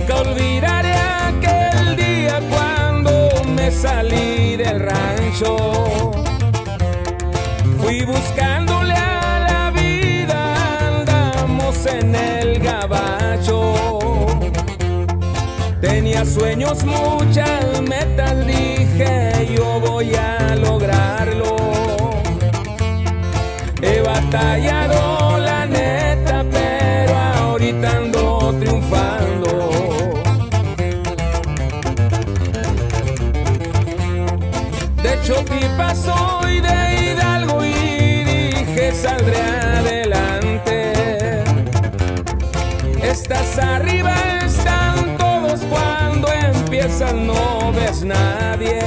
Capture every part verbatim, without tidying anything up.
Nunca olvidaré aquel día cuando me salí del rancho. Fui buscándole a la vida, andamos en el gabacho. Tenía sueños, muchas metas, dije yo voy a lograrlo. He batallado la neta, pero ahorita ando triunfando. De Chotipa soy de Hidalgo y dije saldré adelante. Estás arriba, están todos, cuando empiezas no ves nadie.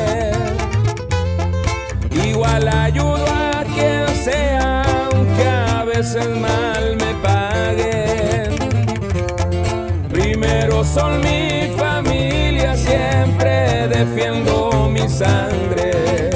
Igual ayudo a quien sea, aunque a veces mal me paguen. Primero son mi familia, siempre defiendo mi sangre.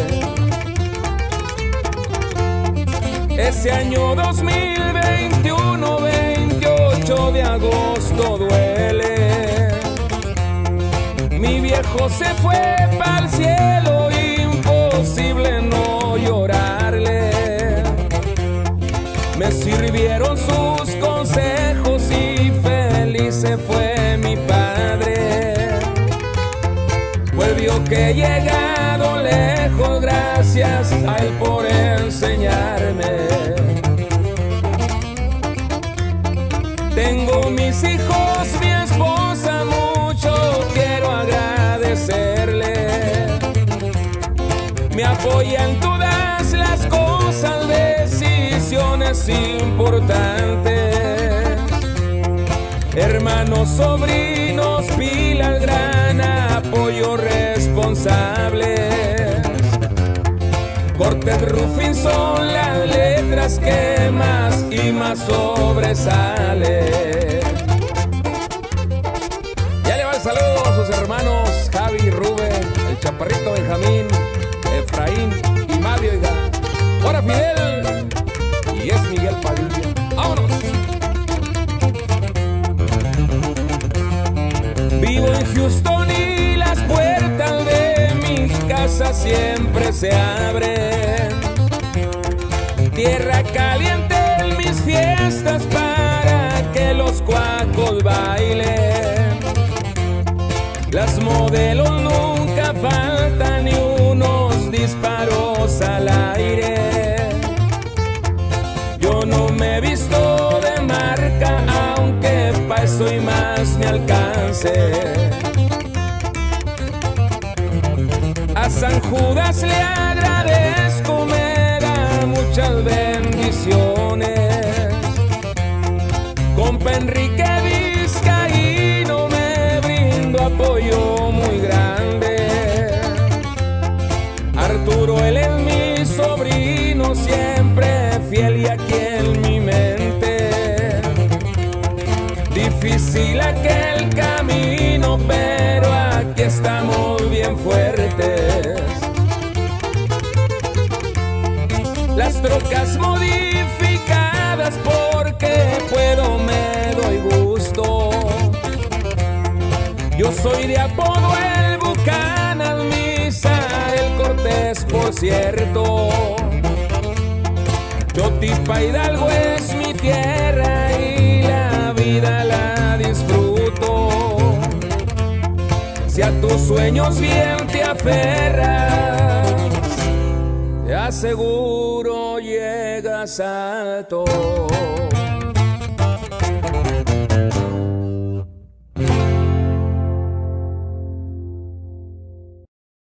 Ese año dos mil veintiuno, veintiocho de agosto duele. Mi viejo se fue pa'l cielo, imposible no llorarle. Me sirvieron sus consejos y feliz se fue mi padre. Pues vio que he llegado lejos gracias a él por enseñarme. Tengo mis hijos, mi esposa, mucho quiero agradecerle. Me apoya en todas las cosas, decisiones importantes. Hermanos, sobrinos, pilas, gran apoyo, responsables. Cortés Rufín son las letras que más y más sobresalen. Ya le va el saludo a sus hermanos Javi, Rubén, el chaparrito Benjamín, Efraín y Mario. Oiga, ahora Fidel y es Miguel Padilla. ¡Vámonos! Vivo en Houston y las puertas de mi casa siempre se abren. Tierra caliente en mis fiestas para que los cuacos bailen. Las modelos nunca faltan ni unos disparos al aire. Yo no me he visto de marca, aunque pa' eso y más me alcance. A San Judas le agradezco, me da muchas bendiciones. Compa Enrique Vizcaíno me brindo apoyo muy grande. Arturo, él es mi sobrino, siempre fiel y aquí en mi mente. Difícil aquel camino, pero aquí estamos bien fuertes. Las trocas modificadas porque puedo me doy gusto. Yo soy de apodo el Bucanas, Misa, el Cortés por cierto. Chotipa Hidalgo es mi tierra y la vida la disfruto. Si a tus sueños bien te aferras, te aseguro llegas alto.